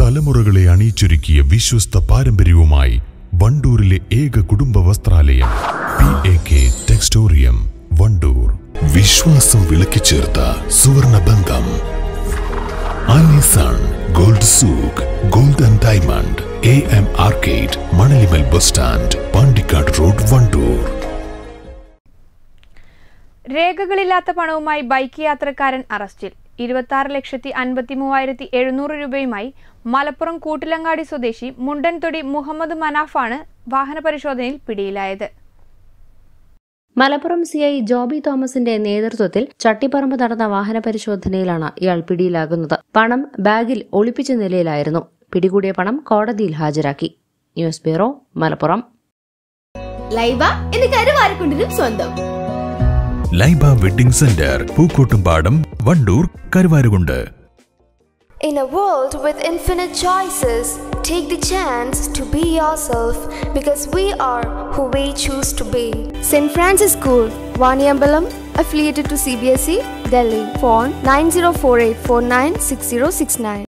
തലമുറകളെ അണിയിച്ചൊരുക്കിയ വിശ്വസ്ത പാരമ്പര്യവുമായി വണ്ടൂരിലെ ഏക കുടുംബ വസ്ത്രാലയം PAK ടെക്സ്റ്റോറിയം വണ്ടൂർ. വിശ്വാസം വിളക്കിച്ചേർത്ത സുവർണ ബന്ധം. Alison gold souk, gold and diamond, AM arcade, Manalimal bus stand, Pandikkad road, Wandoor. രേഖകളില്ലാത്ത പണവുമായി ബൈക്ക് യാത്രക്കാരൻ അറസ്റ്റിൽ. 26,53,700 രൂപയുമായി മലപ്പുറം കൂട്ടിലങ്ങാടി സ്വദേശി മുണ്ടൻതൊടി മുഹമ്മദ് മനാഫാണ് വാഹന പരിശോധനയിൽ പിടിയിലായത്. മലപ്പുറം CI ജോബി തോമസിന്റെ നേതൃത്വത്തിൽ ചട്ടിപ്പറമ്പ് നടന്ന വാഹന പരിശോധനയിലാണ് ഇയാൾ പിടിയിലാകുന്നത്. പണം ബാഗിൽ ഒളിപ്പിച്ച നിലയിലായിരുന്നു. പിടികൂടിയ പണം കോടതിയിൽ ഹാജരാക്കി. News bureau, Malappuram. ലൈബ എന്ന കരുവാരക്കുണ്ടിനും സ്വന്തം. Laiba wedding centre, Pookkottumpadam, Wandoor, Karuvarakundu. In a world with infinite choices, take the chance to be yourself because we are who we choose to be. St. Francis School, Vaniyambalam, affiliated to CBSE, Delhi. Phone 9048496069.